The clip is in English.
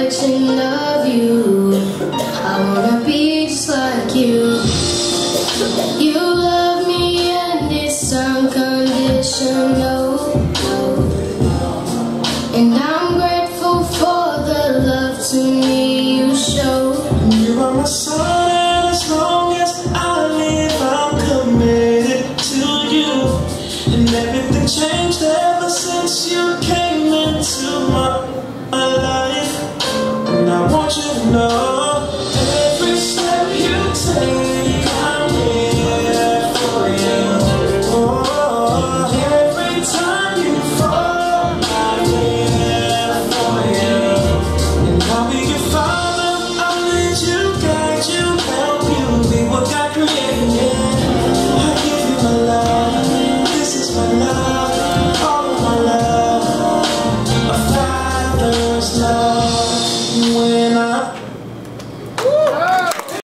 version of you. I wanna be just like you. You love me and it's unconditional, and I'm grateful for the love to me you show. You are my sun, and as long as I live, I'm committed to you. And everything changed ever since you came into my life. And I want you to know, every step you take, I'm here for you. Oh, every time you fall, I'm here for you. And I'll be your father, I'll lead you, guide you, help you be what God created. I give you my love, this is my love, all of my love, a father's love.